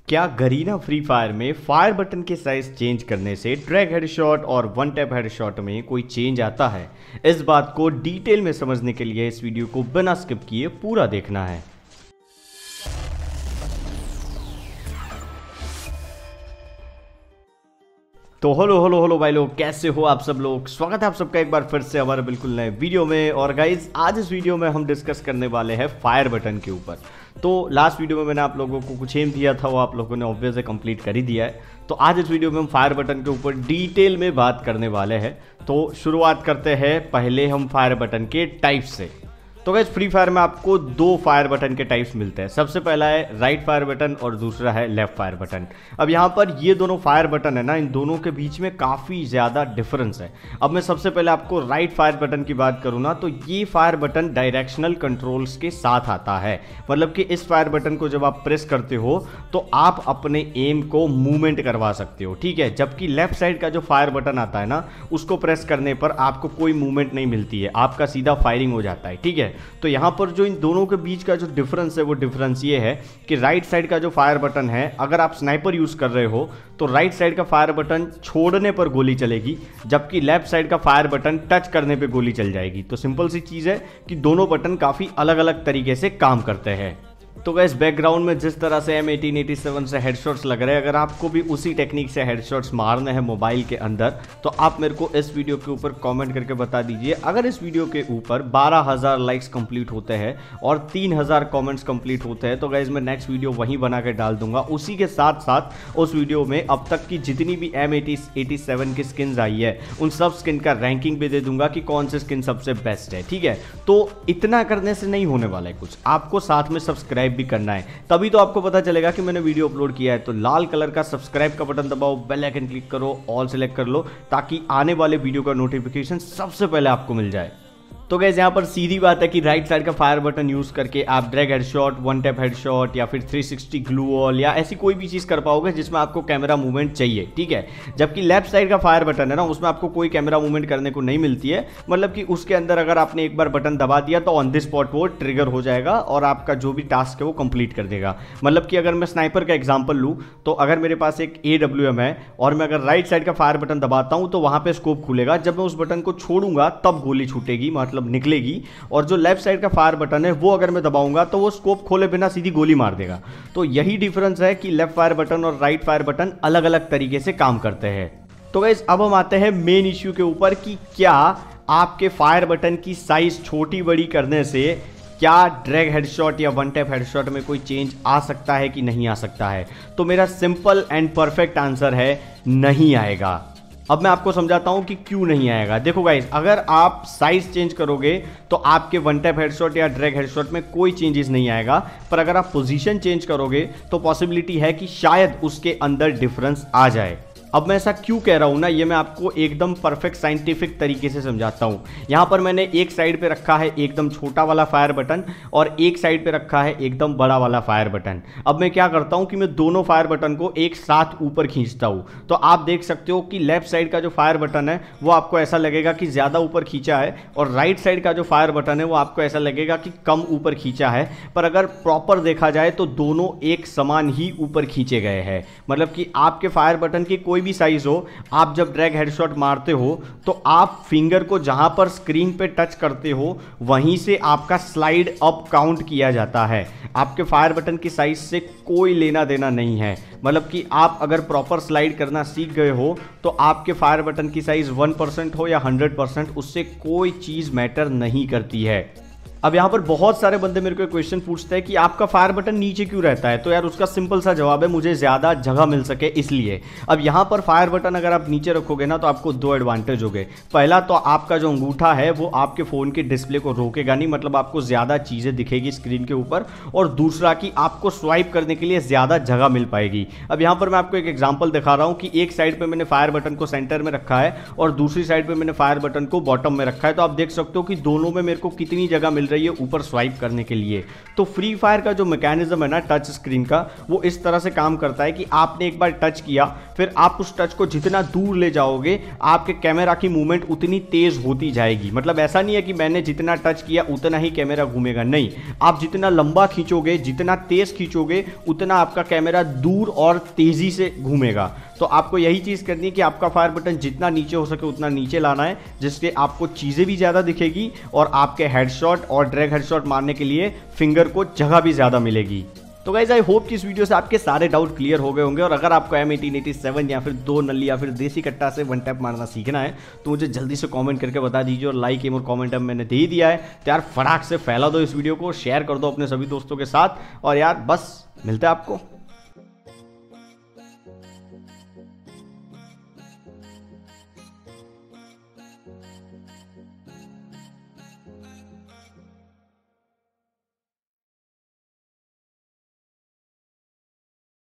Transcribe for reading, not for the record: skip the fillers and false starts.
क्या Garena free fire में fire button के साइज चेंज करने से ड्रैग हेडशॉट और वन टैप हेडशॉट में कोई चेंज आता है? इस बात को डिटेल में समझने के लिए इस वीडियो को बिना स्किप किए पूरा देखना है। तो हेलो भाई लोग, कैसे हो आप सब लोग। स्वागत है आप सबका एक बार फिर से हमारे बिल्कुल नए वीडियो में। और गाइज आज इस वीडियो में हम डिस्कस करने वाले हैं फायर बटन के ऊपर। तो लास्ट वीडियो में मैंने आप लोगों को कुछ एम दिया था, वो आप लोगों ने ऑब्वियसली कंप्लीट कर ही दिया है। तो आज इस वीडियो में हम फायर बटन के ऊपर डिटेल में बात करने वाले हैं। तो शुरुआत करते हैं पहले हम फायर बटन के टाइप से। तो गाइस फ्री फायर में आपको दो फायर बटन के टाइप्स मिलते हैं। सबसे पहला है राइट फायर बटन और दूसरा है लेफ्ट फायर बटन। अब यहाँ पर ये दोनों फायर बटन है ना, इन दोनों के बीच में काफ़ी ज़्यादा डिफरेंस है। अब मैं सबसे पहले आपको राइट फायर बटन की बात करूँ ना, तो ये फायर बटन डायरेक्शनल कंट्रोल्स के साथ आता है। मतलब कि इस फायर बटन को जब आप प्रेस करते हो तो आप अपने एम को मूवमेंट करवा सकते हो, ठीक है। जबकि लेफ्ट साइड का जो फायर बटन आता है ना, उसको प्रेस करने पर आपको कोई मूवमेंट नहीं मिलती है, आपका सीधा फायरिंग हो जाता है, ठीक है। तो यहां पर जो इन दोनों के बीच का जो डिफरेंस है वो डिफरेंस ये है कि राइट साइड का जो फायर बटन है, अगर आप स्नाइपर यूज कर रहे हो तो राइट साइड का फायर बटन छोड़ने पर गोली चलेगी, जबकि लेफ्ट साइड का फायर बटन टच करने पे गोली चल जाएगी। तो सिंपल सी चीज है कि दोनों बटन काफी अलग अलग तरीके से काम करते हैं। तो गाइस बैकग्राउंड में जिस तरह से M1887 से हेडशॉट्स लग रहे हैं, अगर आपको भी उसी टेक्निक से हेडशॉट्स मारने हैं मोबाइल के अंदर, तो आप मेरे को इस वीडियो के ऊपर कमेंट करके बता दीजिए। अगर इस वीडियो के ऊपर 12,000 लाइक्स कंप्लीट होते हैं और 3,000 कमेंट्स कंप्लीट होते हैं, तो गाइस मैं नेक्स्ट वीडियो वहीं बना के डाल दूंगा। उसी के साथ साथ उस वीडियो में अब तक की जितनी भी M87 की स्किन्स आई है, उन सब स्किन का रैंकिंग भी दे दूंगा कि कौन सी स्किन सबसे बेस्ट है, ठीक है। तो इतना करने से नहीं होने वाला है कुछ, आपको साथ में सब्सक्राइब भी करना है, तभी तो आपको पता चलेगा कि मैंने वीडियो अपलोड किया है। तो लाल कलर का सब्सक्राइब का बटन दबाओ, बेल आइकन क्लिक करो, ऑल सेलेक्ट कर लो, ताकि आने वाले वीडियो का नोटिफिकेशन सबसे पहले आपको मिल जाए। तो गाइस यहाँ पर सीधी बात है कि राइट साइड का फायर बटन यूज करके आप drag headshot, one tap headshot या फिर 360 ग्लू वॉल या ऐसी कोई भी चीज कर पाओगे जिसमें आपको कैमरा मूवमेंट चाहिए, ठीक है। जबकि लेफ्ट साइड का फायर बटन है ना, उसमें आपको कोई कैमरा मूवमेंट करने को नहीं मिलती है। मतलब कि उसके अंदर अगर आपने एक बार बटन दबा दिया तो ऑन द स्पॉट वो ट्रिगर हो जाएगा और आपका जो भी टास्क है वो कंप्लीट कर देगा। मतलब कि अगर मैं स्नाइपर का एग्जाम्पल लूँ, तो अगर मेरे पास एक AWM है और मैं अगर राइट साइड का फायर बटन दबाता हूँ तो वहां पर स्कोप खुलेगा। जब मैं उस बटन को छोड़ूंगा तब गोली छूटेगी, मतलब निकलेगी। और जो लेफ्ट साइड का फायर बटन है वो अगर मैं दबाऊंगा तो वो स्कोप खोले बिना सीधी गोली मार देगा। तो यही डिफरेंस है कि लेफ्ट फायर बटन और राइट फायर बटन अलग अलग तरीके से काम करते हैं। तो गाइस अब हम आते हैं मेन इश्यू के ऊपर कि क्या आपके फायर बटन की साइज छोटी बड़ी करने से क्या ड्रैग हेडशॉट या वन टैप हेडशॉट में कोई चेंज आ सकता है कि नहीं आ सकता है। तो मेरा सिंपल एंड परफेक्ट आंसर है नहीं आएगा। अब मैं आपको समझाता हूं कि क्यों नहीं आएगा। देखो गाइस, अगर आप साइज चेंज करोगे तो आपके वन टैप हेडशॉट या ड्रैग हेडशॉट में कोई चेंजेस नहीं आएगा, पर अगर आप पोजीशन चेंज करोगे तो पॉसिबिलिटी है कि शायद उसके अंदर डिफरेंस आ जाए। अब मैं ऐसा क्यों कह रहा हूं ना, ये मैं आपको एकदम परफेक्ट साइंटिफिक तरीके से समझाता हूं। यहां पर मैंने एक साइड पे रखा है एकदम छोटा वाला फायर बटन और एक साइड पे रखा है एकदम बड़ा वाला फायर बटन। अब मैं क्या करता हूं कि मैं दोनों फायर बटन को एक साथ ऊपर खींचता हूं। तो आप देख सकते हो कि लेफ्ट साइड का जो फायर बटन है वो आपको ऐसा लगेगा कि ज्यादा ऊपर खींचा है, और राइट साइड का जो फायर बटन है वो आपको ऐसा लगेगा कि कम ऊपर खींचा है। पर अगर प्रॉपर देखा जाए तो दोनों एक समान ही ऊपर खींचे गए हैं। मतलब कि आपके फायर बटन की कोई भी साइज हो, आप जब ड्रैग हेडशॉट मारते हो तो आप फिंगर को जहां पर स्क्रीन पे टच करते हो वहीं से आपका स्लाइड अप काउंट किया जाता है। आपके फायर बटन की साइज से कोई लेना देना नहीं है। मतलब कि आप अगर प्रॉपर स्लाइड करना सीख गए हो तो आपके फायर बटन की साइज 1% हो या 100%, उससे कोई चीज मैटर नहीं करती है। अब यहाँ पर बहुत सारे बंदे मेरे को क्वेश्चन पूछते हैं कि आपका फायर बटन नीचे क्यों रहता है। तो यार उसका सिंपल सा जवाब है, मुझे ज़्यादा जगह मिल सके इसलिए। अब यहाँ पर फायर बटन अगर आप नीचे रखोगे ना तो आपको दो एडवांटेज हो गए। पहला तो आपका जो अंगूठा है वो आपके फ़ोन के डिस्प्ले को रोकेगा नहीं, मतलब आपको ज़्यादा चीज़ें दिखेगी स्क्रीन के ऊपर। और दूसरा कि आपको स्वाइप करने के लिए ज़्यादा जगह मिल पाएगी। अब यहाँ पर मैं आपको एक एग्जाम्पल दिखा रहा हूँ कि एक साइड पर मैंने फायर बटन को सेंटर में रखा है और दूसरी साइड पर मैंने फायर बटन को बॉटम में रखा है। तो आप देख सकते हो कि दोनों में मेरे को कितनी जगह मिल रही है ऊपर स्वाइप करने के लिए। तो फ्री फायर का जो मैकेनिज्म है ना टच स्क्रीन का, वो इस तरह से काम करता है कि आपने एक बार टच किया, फिर आप उस टच को जितना दूर ले जाओगे आपके कैमरा की मूवमेंट उतनी तेज होती जाएगी। मतलब ऐसा नहीं है कि मैंने जितना टच किया उतना ही कैमरा घूमेगा, नहीं, आप जितना लंबा खींचोगे, जितना तेज खींचोगे, उतना आपका कैमरा दूर और तेजी से घूमेगा। तो आपको यही चीज़ करनी है कि आपका फायर बटन जितना नीचे हो सके उतना नीचे लाना है, जिससे आपको चीज़ें भी ज़्यादा दिखेगी और आपके हेडशॉट और ड्रैग हेडशॉट मारने के लिए फिंगर को जगह भी ज़्यादा मिलेगी। तो गाइज आई होप कि इस वीडियो से आपके सारे डाउट क्लियर हो गए होंगे। और अगर आपको M1887 या फिर 2 नल्ली या फिर देसी कट्टा से वन टैप मारना सीखना है तो मुझे जल्दी से कमेंट करके बता दीजिए। और लाइक एम और कमेंट अब मैंने दे ही दिया है, तो यार फटाक से फैला दो इस वीडियो को, शेयर कर दो अपने सभी दोस्तों के साथ। और यार बस मिलते हैं आपको